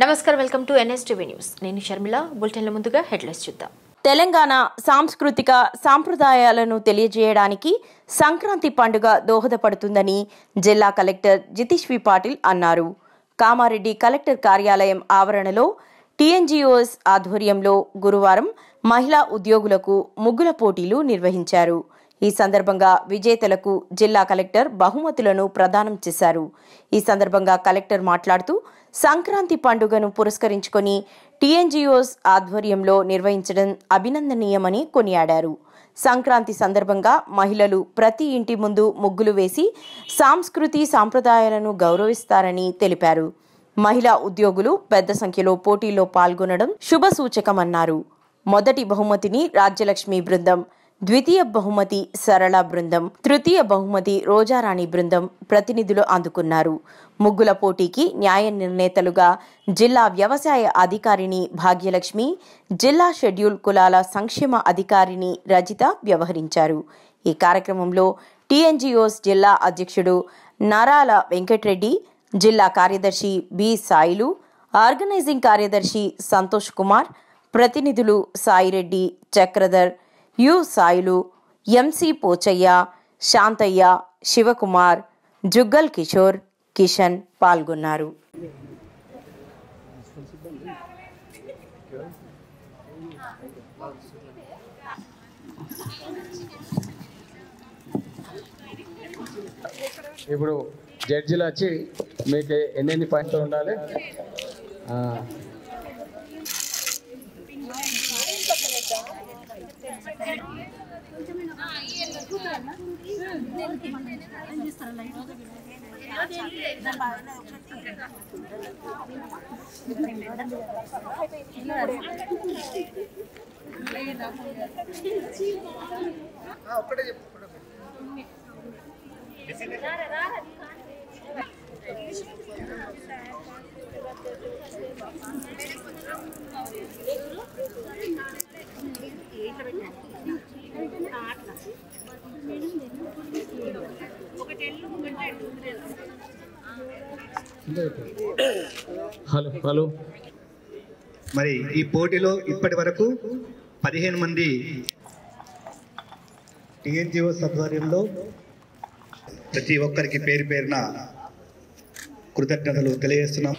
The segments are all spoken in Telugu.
నమస్కారం, వెల్కమ్ టు NSTV న్యూస్. నేను షర్మిల. బులెటిన్ల ముందుగా హెడ్లైన్స్ చూద్దాం. తెలంగాణ సాంస్కృతిక సాంప్రదాయాలను తెలియజేయడానికి సంక్రాంతి పండుగ దోహదపడుతుందని జిల్లా కలెక్టర్ జితేష్ వి పాటిల్ అన్నారు. కామారెడ్డి కలెక్టర్ కార్యాలయం ఆవరణలో TNGOS ఆధ్వర్యంలో గురువారం మహిళా ఉద్యోగులకు ముగ్గుల పోటీలు నిర్వహించారు. ఈ సందర్భంగా విజేతలకు జిల్లా కలెక్టర్ బహుమతులను ప్రదానం చేశారు. ఈ సందర్భంగా కలెక్టర్ మాట్లాడుతూ సంక్రాంతి పండుగను పురస్కరించుకొని TNGOS ఆధ్వర్యంలో నిర్వహించడం అభినందనీయమని కొనియాడారు. సంక్రాంతి సందర్భంగా మహిళలు ప్రతి ఇంటి ముందు ముగ్గులు వేసి సాంస్కృతి సాంప్రదాయాలను గౌరవిస్తారని తెలిపారు. మహిళా ఉద్యోగులు పెద్ద సంఖ్యలో పోటీల్లో పాల్గొనడం శుభసూచకమన్నారు. మొదటి బహుమతిని రాజ్యలక్ష్మి బృందం, ద్వితీయ బహుమతి సరళ బృందం, తృతీయ బహుమతి రోజారాణి బృందం ప్రతినిధులు అందుకున్నారు. ముగ్గుల పోటీకి న్యాయ నిర్ణేతలుగా జిల్లా వ్యవసాయ అధికారిని భాగ్యలక్ష్మి, జిల్లా షెడ్యూల్ కులాల సంక్షేమ అధికారిని రజిత వ్యవహరించారు. ఈ కార్యక్రమంలో TNGOS జిల్లా అధ్యక్షుడు నారాల వెంకటరెడ్డి, జిల్లా కార్యదర్శి B సాయిలు, ఆర్గనైజింగ్ కార్యదర్శి సంతోష్ కుమార్, ప్రతినిధులు సాయిరెడ్డి, చక్రధర్, యు సాయిలు, MC పోచయ్య, శాంతయ్య, శివకుమార్, జుగ్గల్ కిషోర్, కిషన్ పాల్గొన్నారు. ఇప్పుడు జడ్జిలు వచ్చి మీకు ఎన్ని పాయింట్స్ ఉండాలి, హలో. మరి ఈ పోటీలో ఇప్పటి వరకు 15 మంది TNGOS ఆధ్వర్యంలో ప్రతి ఒక్కరికి పేరు పేరున కృతజ్ఞతలు తెలియజేస్తున్నాం.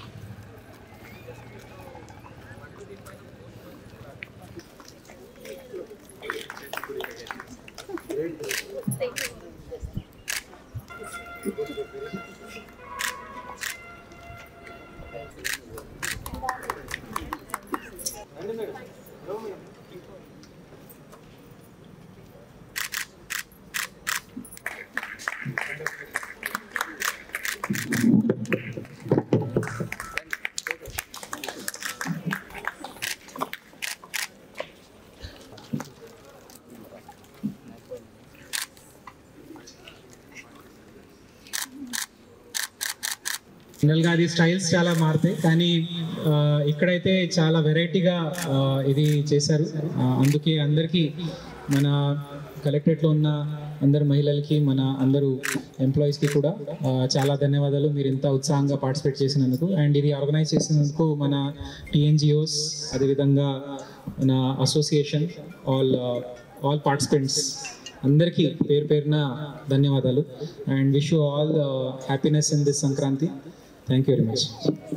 జనరల్గా అది స్టైల్స్ చాలా మారుతాయి, కానీ ఇక్కడైతే చాలా వెరైటీగా ఇది చేశారు. అందుకే అందరికీ, మన కలెక్టరేట్లో ఉన్న అందరు మహిళలకి, మన అందరూ ఎంప్లాయీస్కి కూడా చాలా ధన్యవాదాలు. మీరు ఇంత ఉత్సాహంగా పార్టిసిపేట్ చేసినందుకు అండ్ ఇది ఆర్గనైజ్ చేసినందుకు మన TNGOS, అదేవిధంగా మన అసోసియేషన్, ఆల్ పార్టిసిపెంట్స్ అందరికీ పేరు పేరున ధన్యవాదాలు. And wish you all happiness in this Sankranti. Thank you very much.